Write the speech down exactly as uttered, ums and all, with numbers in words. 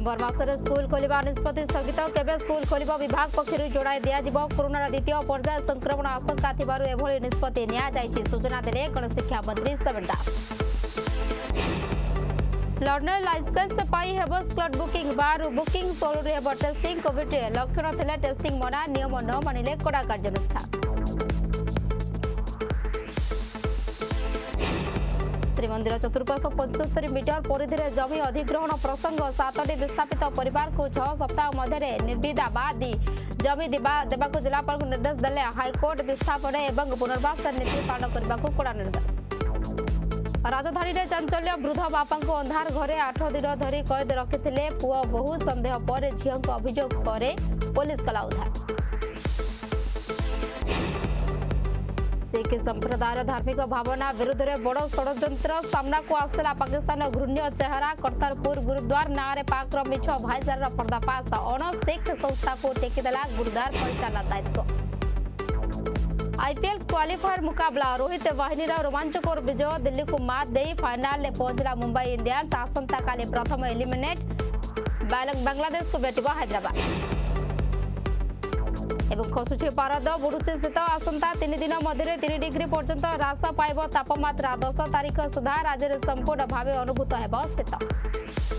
नवेम्बर मासरे school खोलिबा निष्पत्ति स्थगित केबे स्कूल खोलिबा विभाग पक्षरु जणाई दिया जिवो कोरोना द्वितीय पर्याय संक्रमण आशंका थिबारु एभଳି निष्पत्ति निया जायछि सूचना देले गणशिक्षा मंत्री सवन दास। लर्नर लाइसेंस पाई हेबो स्लॉट बुकिंग बार बुकिंग सोलरे हेबो टेस्टिंग कोविड लक्षण थिले टेस्टिंग मना नियम न मानिले कड़ा कार्यानुष्ठान। श्रीमंदिर चतुर्पाश पचहत्तर मीटर परिधि में जमी अधिग्रहण प्रसंग सातटी विस्थापित परिवार को छह सप्ताह मध्य निर्विदा बादी जमी देवा जिलापाल को निर्देश देले हाईकोर्ट विस्थापन एवं पुनर्वास नीति पालन करने को कड़ा निर्देश। राजधानी में चांचल्य वृद्ध बापा को अंधार घरे आठ दिन धरी कैद रखिथिले पुओ बहु संदेह पर झील को अभियोग पर पुलिस कला उद्धार। सिख संप्रदाय धार्मिक भावना विरुद्ध में बड़ षड्यंत्र सामना को आसला पाकिस्तान घृण्य चेहरा करतारपुर गुरुद्वार नारे पाक मिछ भाईचार पर्दाफाश अण सिख संस्था को टेकीदेला गुरुद्वार परिचालना दायित्व। आईपीएल क्वालिफायर मुकाबला रोहित बाहिनी रोमांचकर विजय दिल्ली को मात दे फाइनाल में पहुंचला मुंबई इंडियंस आसंता काली प्रथम एलिमिनेट बांग्लादेश को भेटिबा हैदराबाद एवं खसुची पारद बुड़ुची शीत आसंता तीन दिन मध्य तीन डिग्री पर्यंत ह्रास पाइब तापमात्रा दस तारीख सुधा राज्य में संपूर्ण भाव अनुभूत हेब शीत।